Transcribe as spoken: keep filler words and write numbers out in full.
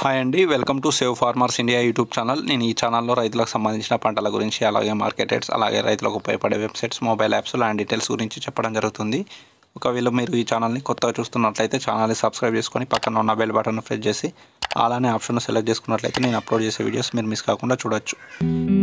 Hi అండి, welcome to save farmers India YouTube channel. నేను ఈ ఛానల్లో రైతులకు సంబంధించిన పంటల గురించి, అలాగే మార్కెట్ రేట్స్, అలాగే రైతులకు ఉపయోగపడే వెబ్సైట్స్, మొబైల్ యాప్స్ లాంటి డీటెయిల్స్ గురించి చెప్పడం జరుగుతుంది. ఒకవేళ మీరు ఈ ఛానల్ని కొత్తగా చూస్తున్నట్లయితే ఛానల్ని సబ్స్క్రైబ్ చేసుకొని పక్కన ఉన్న బెల్ బటన్ ప్రెస్ చేసి అలానే ఆప్షన్ సెలెక్ట్ చేసుకున్నట్లయితే నేను అప్లోడ్ చేసే వీడియోస్ మీరు మిస్ కాకుండా చూడొచ్చు.